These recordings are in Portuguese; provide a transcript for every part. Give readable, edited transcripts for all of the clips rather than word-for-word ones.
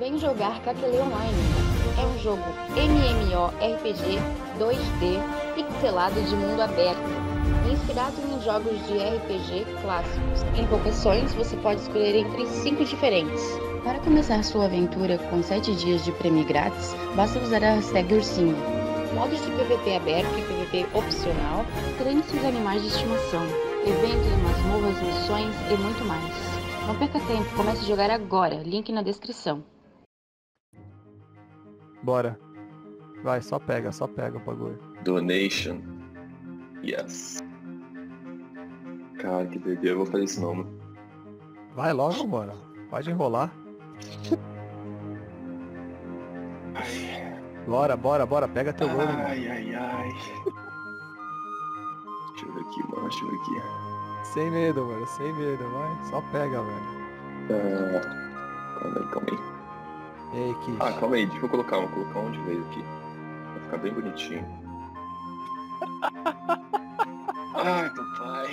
Vem jogar Kakele Online. É um jogo MMORPG 2D pixelado de mundo aberto, inspirado em jogos de RPG clássicos. Em Pokéções, você pode escolher entre 5 diferentes. Para começar sua aventura com 7 dias de prêmio grátis, basta usar a hashtag Ursinho. Modos de PVP aberto e PVP opcional, treine seus animais de estimação, eventos, masmorras, missões e muito mais. Não perca tempo, comece a jogar agora, link na descrição. Bora. Vai, só pega o bagulho. Donation. Yes. Cara, que doideira, eu vou fazer isso não, mano. Vai logo, mano. Pode enrolar. Ai, Bora. Pega teu gol, mano. ai. Deixa eu ver aqui, mano. Sem medo, mano. Vai. Só pega, velho. Calma aí. Ei, Kish. Calma aí, deixa eu colocar um de vez aqui. Vai ficar bem bonitinho. Ai, papai.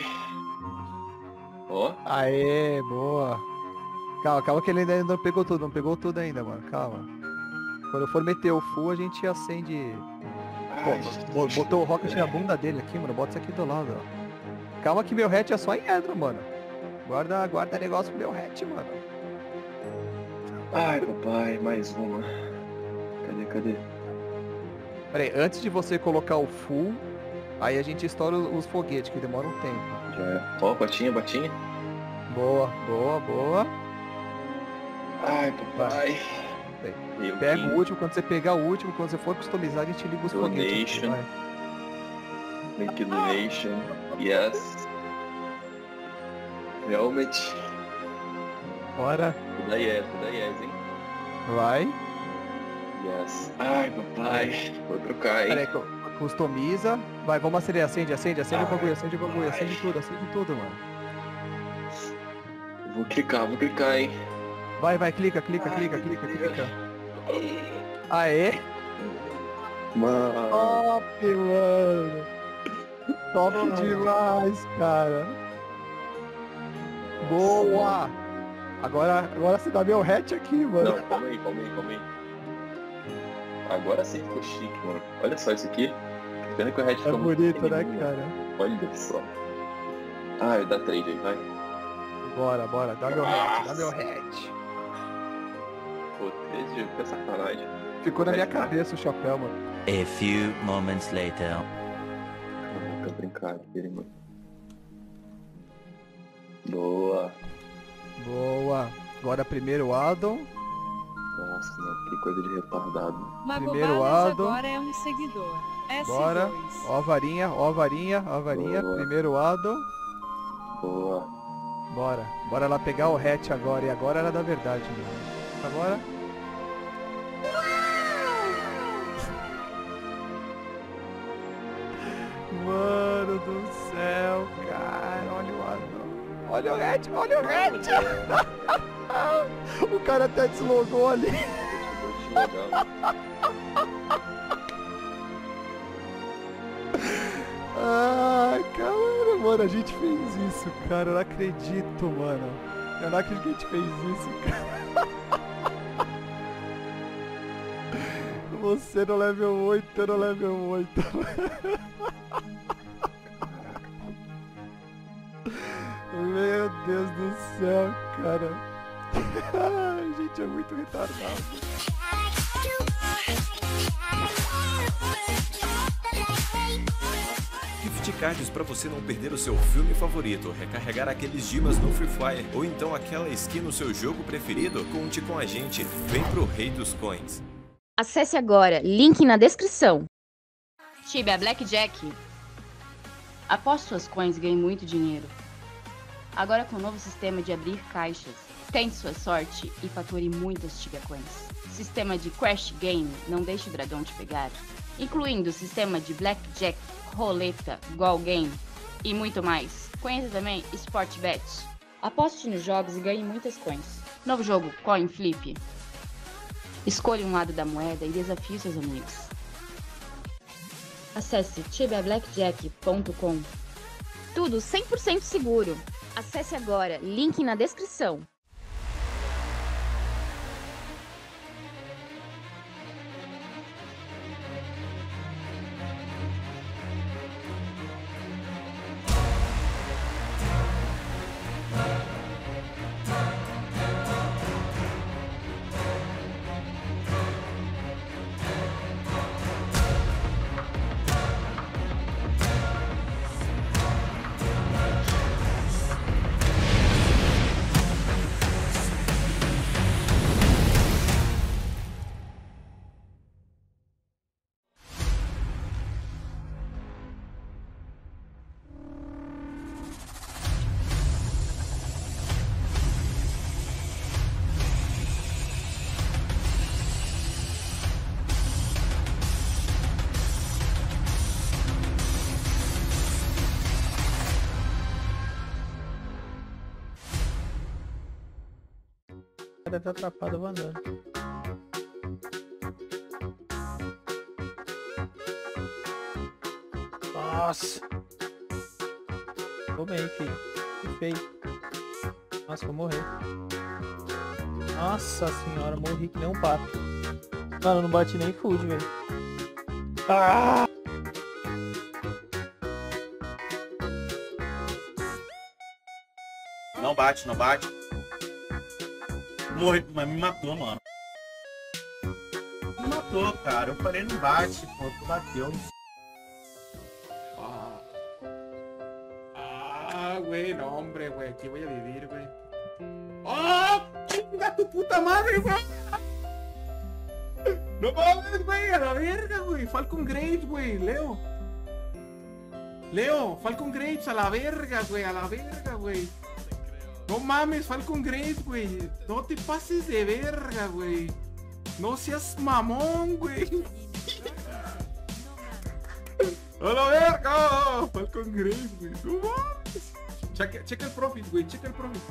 Ó. Aê, boa. Calma que ele ainda não pegou tudo ainda, mano. Calma. Quando eu for meter o full, a gente acende... Pô, botou o rocket na bunda dele aqui, mano. Bota isso aqui do lado, ó. Calma que meu hatch é só em Edro, mano. Guarda negócio pro meu hatch, mano. Ai, papai, mais uma. Cadê? Peraí, antes de você colocar o full, aí a gente estoura os foguetes, que demora um tempo. Já é. Ó, batinha. Boa. Ai, papai. Pega o último, quando você pegar o último, quando você for customizar, a gente liga os foguetes. Donation. Make donation. Yes. Helmet. Bora. Tudo aí, yes, hein? Vai. Yes. Ai, papai. Vou trocar, hein? Peraí, customiza. Vai, vamos acender. Acende o bagulho. Acende tudo, mano. Vou clicar, hein? Vai, clica. Aê. Mano. Top, mano. Top demais, cara. Boa. Agora você dá meu hatch aqui, mano. Não, calma aí. Agora sim ficou chique, mano. Olha só isso aqui. Pena que o hatch É ficou muito bonito, né, pequenininho. cara? Olha só. Dá trade aí, vai. Bora. Dá meu hatch. Pô, 13 fica sacanagem. Ficou na minha cabeça o chapéu, mano. A few moments later. Caraca, brincadeira, mano. Boa. Agora primeiro addon. Nossa, mano, que coisa de retardado. Primeiro addon. Agora é um seguidor. S2. Bora. Ó a varinha. Boa. Primeiro addon. Boa. Bora lá pegar o hatch agora. E agora era da verdade, mano. Agora. Mano do céu, cara. Olha o addon. Olha o hatch. O cara até deslogou ali. Ai, cara, mano, a gente fez isso, cara. Eu não acredito, mano. Eu não acredito que a gente fez isso, cara. Você no level 8, eu no level 8. Meu Deus do céu, cara. A gente é muito retardado. Gift cards para você não perder o seu filme favorito, recarregar aqueles dimas no Free Fire ou então aquela skin no seu jogo preferido? Conte com a gente, vem pro Rei dos Coins. Acesse agora, link na descrição. Tibia Blackjack. Após suas coins, ganhe muito dinheiro. Agora com o novo sistema de abrir caixas, tente sua sorte e fature muitas Tibia Coins. Sistema de Crash Game, não deixe o dragão te pegar. Incluindo sistema de Blackjack, roleta, Goal Game e muito mais. Conheça também Sport Bet. Aposte nos jogos e ganhe muitas coins. Novo jogo, Coin Flip. Escolha um lado da moeda e desafie seus amigos. Acesse tibiablackjack.com. Tudo 100% seguro. Acesse agora, link na descrição. deve estar atrapado, eu vou andando. Nossa! Tomei, filho. Que feio. Nossa, vou morrer. Nossa senhora, morri que nem um pato. Mano, não bati nem food, velho. Ah! Não bate, não bate. Morri, mas me matou, mano. Me matou, cara. Eu falei não bate, pô. Tu bateu. Güey, no hombre, güey, aquí voy a vivir, güey. ¡Oh! ¡Chinga tu puta madre, güey! No mames, güey, a la verga, güey. Falcon Graves, güey, Leo. Falcon Graves, a la verga, güey. No mames, Falcon Graves, güey. No te pases de verga, güey. No seas mamón, güey. ¡A la verga! Falcon Graves, güey. No mames. Checa el profit, güey. Checa el profit.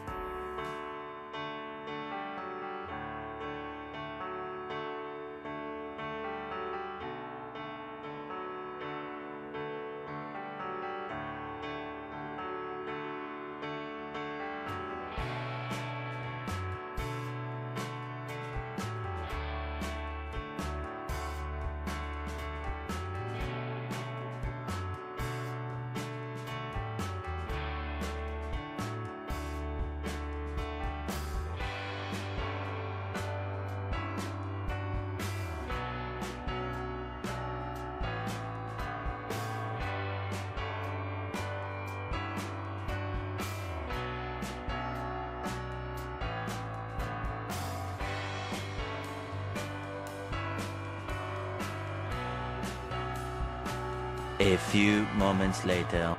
A few moments later.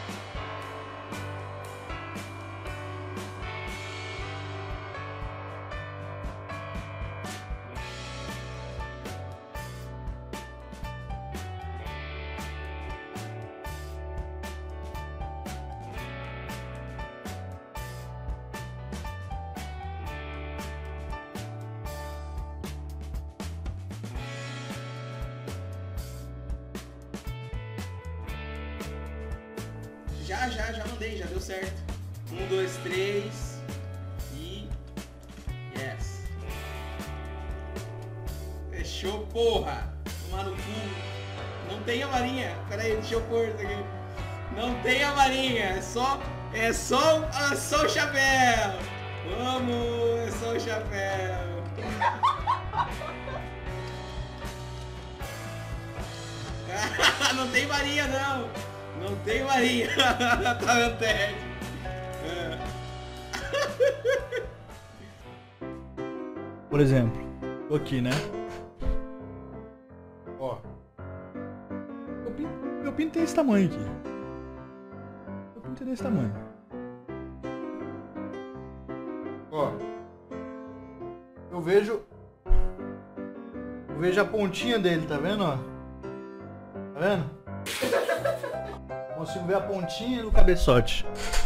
Já mandei, já deu certo. 1, 2, 3 e... Yes. Fechou, porra! Tomar no cu. Não tem a marinha. Pera aí, deixa eu pôr isso aqui. Não tem a marinha, é só o chapéu. Vamos, é só o chapéu. Não tem marinha, não. Não tem marinha. Tá meu teste. Por exemplo, tô aqui, né? Ó. Meu pinto tem esse tamanho aqui. Meu pinto é desse tamanho. Ó. Eu vejo a pontinha dele, tá vendo, ó? Tá vendo? Consigo ver a pontinha do cabeçote.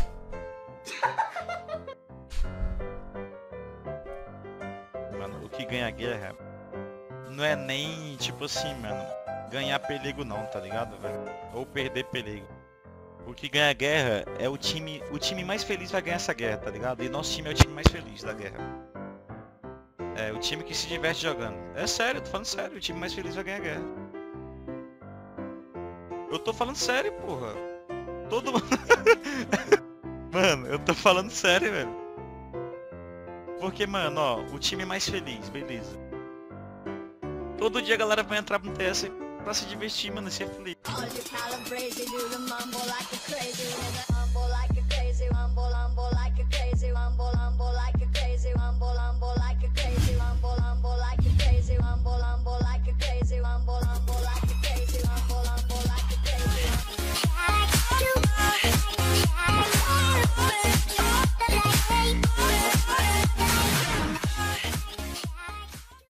Mano, o que ganha guerra não é nem, tipo assim, mano, ganhar pelego não, tá ligado, velho? Ou perder pelego. O que ganha guerra é o time mais feliz vai ganhar essa guerra, tá ligado? E nosso time é o time mais feliz da guerra. É, o time que se diverte jogando. É sério, eu tô falando sério, o time mais feliz vai ganhar a guerra. Eu tô falando sério, porra. Todo mundo... Mano, eu tô falando sério, velho. Porque, mano, ó, o time mais feliz, beleza. Todo dia a galera vai entrar no TS pra se divertir, mano, e ser feliz.